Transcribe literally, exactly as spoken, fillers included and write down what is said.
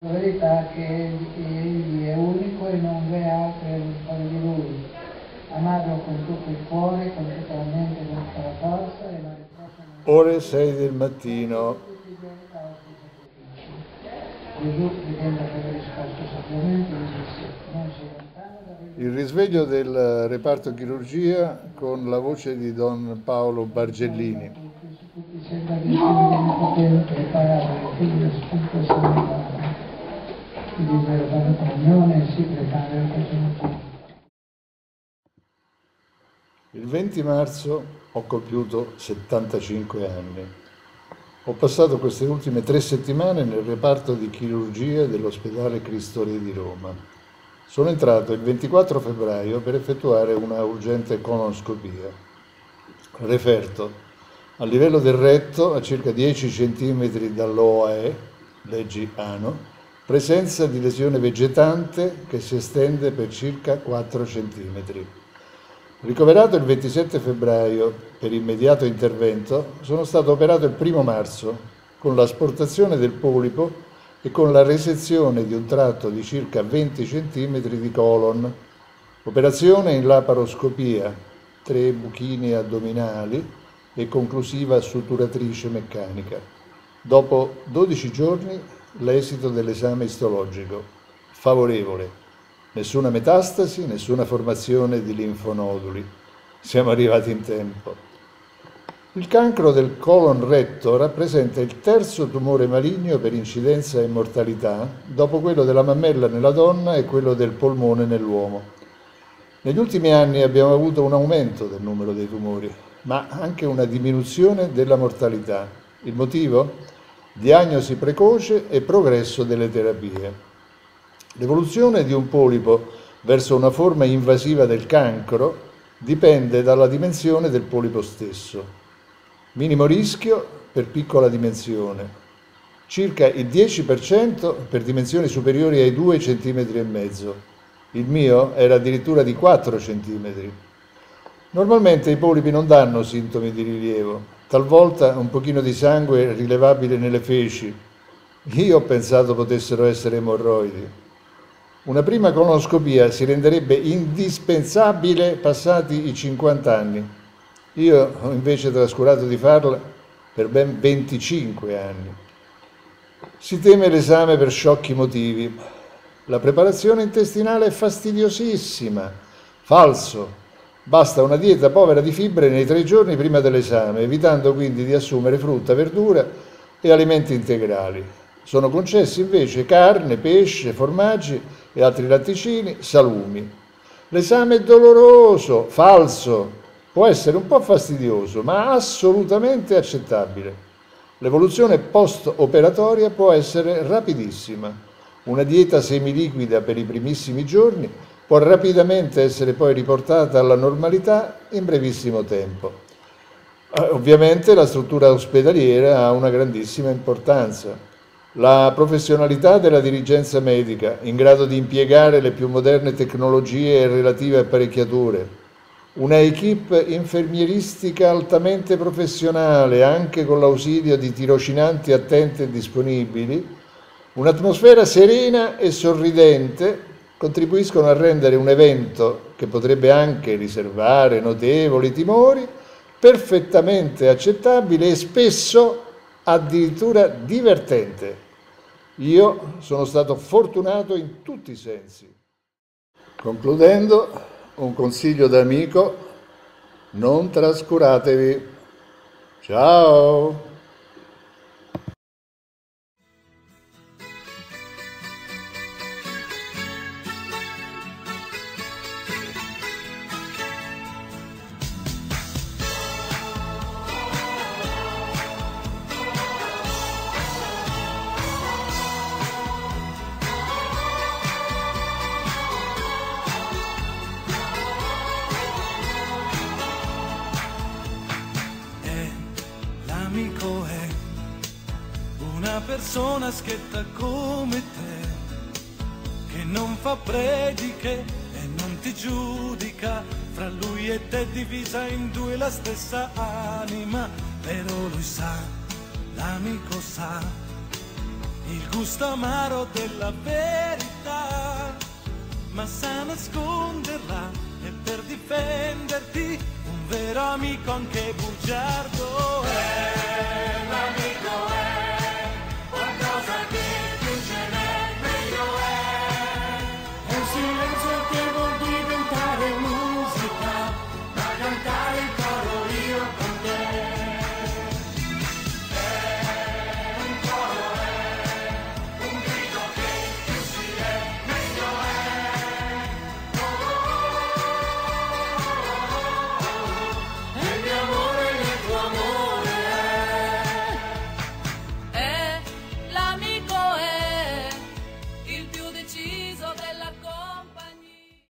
La verità è che egli è unico e non v'è altro fuori di lui. Amarlo con tutto il cuore, con tutta la mente, con tutta la forza e la ritrosa. Ore sei del mattino. Gesù, vedendo che aveva risposto sapiamente, gli disse: non si lontano da vedere. Il risveglio del reparto chirurgia con la voce di Don Paolo Bargellini. Tutti sembra che il figlio viene potente e parato, il figlio spunto sanitario. Quindi per la comunione si prepara il contenuto. Il venti marzo ho compiuto settantacinque anni. Ho passato queste ultime tre settimane nel reparto di chirurgia dell'ospedale Cristo Re di Roma. Sono entrato il ventiquattro febbraio per effettuare una urgente colonoscopia. Referto: a livello del retto, a circa dieci centimetri dall'O A E, leggi ano, presenza di lesione vegetante che si estende per circa quattro centimetri. Ricoverato il ventisette febbraio per immediato intervento, sono stato operato il primo marzo con l'asportazione del polipo e con la resezione di un tratto di circa venti centimetri di colon. Operazione in laparoscopia, tre buchini addominali e conclusiva sutturatrice meccanica. Dopo dodici giorni l'esito dell'esame istologico, favorevole. Nessuna metastasi, nessuna formazione di linfonoduli. Siamo arrivati in tempo. Il cancro del colon retto rappresenta il terzo tumore maligno per incidenza e mortalità, dopo quello della mammella nella donna e quello del polmone nell'uomo. Negli ultimi anni abbiamo avuto un aumento del numero dei tumori, ma anche una diminuzione della mortalità. Il motivo? Diagnosi precoce e progresso delle terapie. L'evoluzione di un polipo verso una forma invasiva del cancro dipende dalla dimensione del polipo stesso. Minimo rischio per piccola dimensione, circa il dieci per cento per dimensioni superiori ai due centimetri e mezzo. Il mio era addirittura di quattro centimetri. Normalmente i polipi non danno sintomi di rilievo, talvolta un pochino di sangue è rilevabile nelle feci. Io ho pensato potessero essere emorroidi. Una prima colonoscopia si renderebbe indispensabile passati i cinquanta anni. Io ho invece trascurato di farla per ben venticinque anni. Si teme l'esame per sciocchi motivi. La preparazione intestinale è fastidiosissima. Falso. Basta una dieta povera di fibre nei tre giorni prima dell'esame, evitando quindi di assumere frutta, verdura e alimenti integrali. Sono concessi invece carne, pesce, formaggi e altri latticini, salumi. L'esame è doloroso, falso, può essere un po' fastidioso, ma assolutamente accettabile. L'evoluzione post-operatoria può essere rapidissima. Una dieta semiliquida per i primissimi giorni può rapidamente essere poi riportata alla normalità in brevissimo tempo. Ovviamente la struttura ospedaliera ha una grandissima importanza. La professionalità della dirigenza medica, in grado di impiegare le più moderne tecnologie e relative apparecchiature, una equipe infermieristica altamente professionale, anche con l'ausilio di tirocinanti attenti e disponibili, un'atmosfera serena e sorridente contribuiscono a rendere un evento, che potrebbe anche riservare notevoli timori, perfettamente accettabile e spesso addirittura divertente. Io sono stato fortunato in tutti i sensi. Concludendo, un consiglio d'amico: non trascuratevi. Ciao! L'amico è una persona schietta come te, che non fa prediche e non ti giudica. Fra lui e te divisa in due la stessa anima, però lui sa, l'amico sa, il gusto amaro della verità, ma sa nasconderla e per difenderti un vero amico anche bugiardo è l'amico